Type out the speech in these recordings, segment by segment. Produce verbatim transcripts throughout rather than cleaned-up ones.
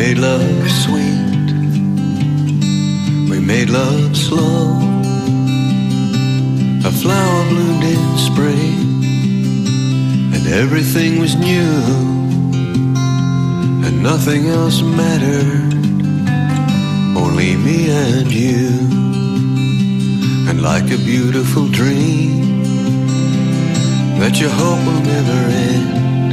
made love sweet, we made love slow. A flower bloomed in spring, and everything was new, and nothing else mattered, only me and you. And like a beautiful dream that you hope will never end,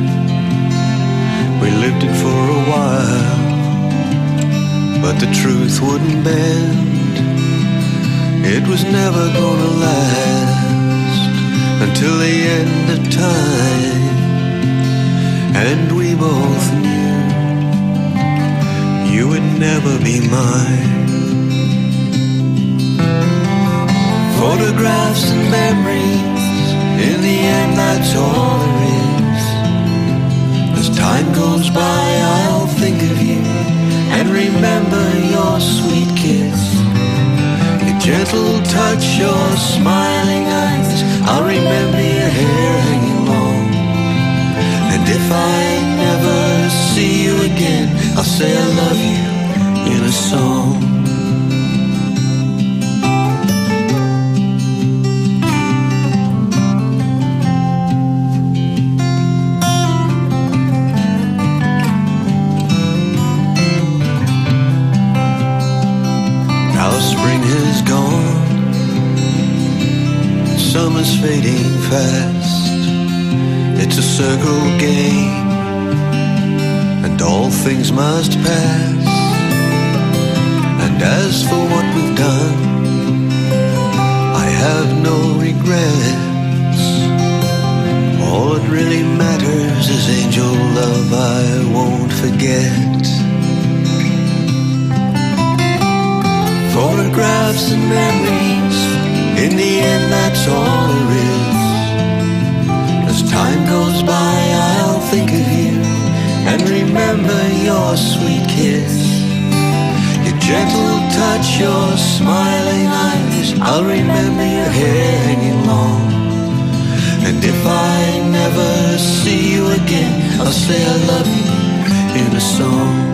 we lived it for a while, but the truth wouldn't bend. It was never gonna last until the end of time, and we both knew you would never be mine. Photographs and memories, in the end that's all there is. As time goes by I'll think of you and remember your sweet kiss, your gentle touch, your smiling eyes. I'll remember your hair hanging long, and if I never see you again, I'll say I love you in a song. Spring is gone, summer's fading fast. It's a circle game, and all things must pass. And as for what we've done, I have no regrets. All that really matters is angel love I won't forget. Photographs and memories, in the end that's all there is. As time goes by I'll think of you and remember your sweet kiss, your gentle touch, your smiling eyes. I'll remember your hair hanging long, and if I never see you again, I'll say I love you in a song.